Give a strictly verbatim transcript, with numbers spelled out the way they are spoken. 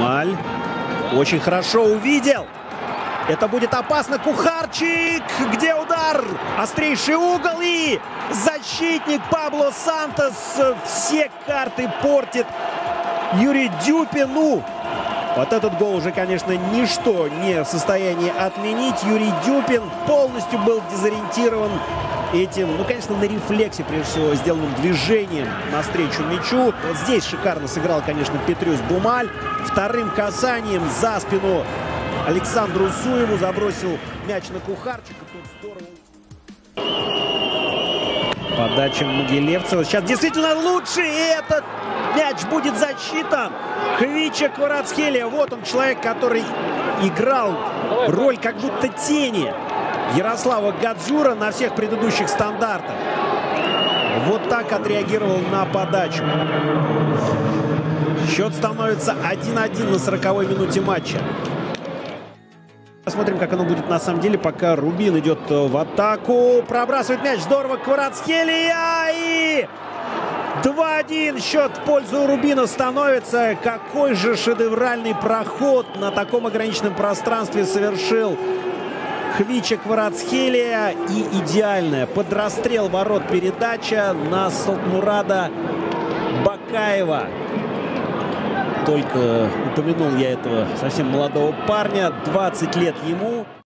Бумаль. Очень хорошо увидел. Это будет опасно. Кухарчик. Где удар? Острейший угол. И защитник Пабло Сантос все карты портит Юрий Дюпин. Ну, вот этот гол уже, конечно, ничто не в состоянии отменить. Юрий Дюпин полностью был дезориентирован этим, ну, конечно, на рефлексе, прежде всего, сделанным движением навстречу мячу. Вот здесь шикарно сыграл, конечно, Петрюс Бумаль. Вторым касанием за спину Александру Зуеву забросил мяч на Кухарчика. Тут здорово. Подача Могилевцева. Сейчас действительно лучше. И этот мяч будет засчитан. Хвича Кварацхелия. Вот он, человек, который играл роль как будто тени Ярослава Гаджура на всех предыдущих стандартах. Вот так отреагировал на подачу. Счет становится один-один на сороковой минуте матча. Посмотрим, как оно будет на самом деле, пока Рубин идет в атаку. Пробрасывает мяч. Здорово. Кварацхелия. И два-один. Счет в пользу Рубина становится. Какой же шедевральный проход на таком ограниченном пространстве совершил Хвича Кварацхелия. И идеальная под расстрел ворот передача на Салтмурада Бакаева. Только упомянул я этого совсем молодого парня. двадцать лет ему.